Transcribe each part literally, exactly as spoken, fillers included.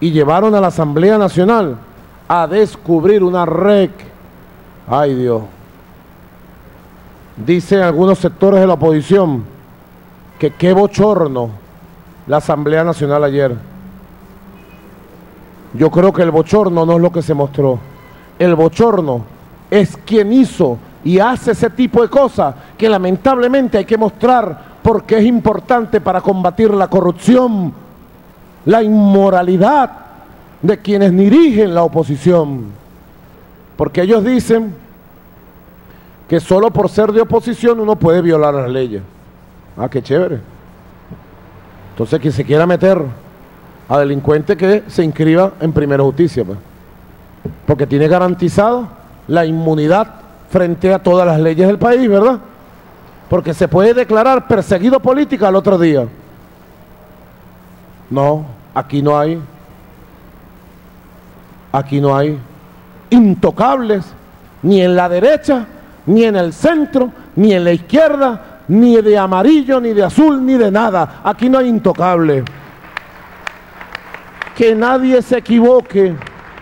y llevaron a la Asamblea Nacional a descubrir una R E C. Ay Dios. Dicen algunos sectores de la oposición que qué bochorno la Asamblea Nacional ayer. Yo creo que el bochorno no es lo que se mostró. El bochorno es quien hizo y hace ese tipo de cosas que lamentablemente hay que mostrar porque es importante para combatir la corrupción, la inmoralidad de quienes dirigen la oposición. Porque ellos dicen que solo por ser de oposición uno puede violar las leyes. Ah, qué chévere. Entonces, quien se quiera meter a delincuente que se inscriba en Primera Justicia, pues, porque tiene garantizado la inmunidad frente a todas las leyes del país, ¿verdad? Porque se puede declarar perseguido político al otro día. No, aquí no hay. Aquí no hay intocables, ni en la derecha, ni en el centro, ni en la izquierda, ni de amarillo, ni de azul, ni de nada. Aquí no hay intocables. Que nadie se equivoque.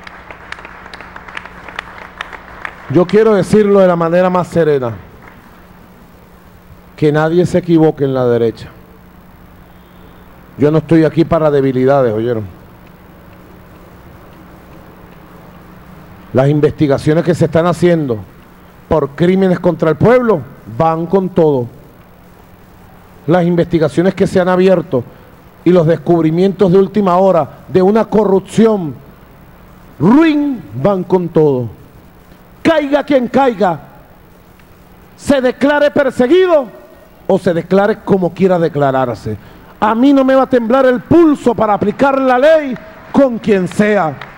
Yo quiero decirlo de la manera más serena. Que nadie se equivoque en la derecha. Yo no estoy aquí para debilidades, ¿oyeron? Las investigaciones que se están haciendo por crímenes contra el pueblo van con todo. Las investigaciones que se han abierto y los descubrimientos de última hora de una corrupción ruin van con todo. Caiga quien caiga, se declare perseguido o se declare como quiera declararse. A mí no me va a temblar el pulso para aplicar la ley con quien sea.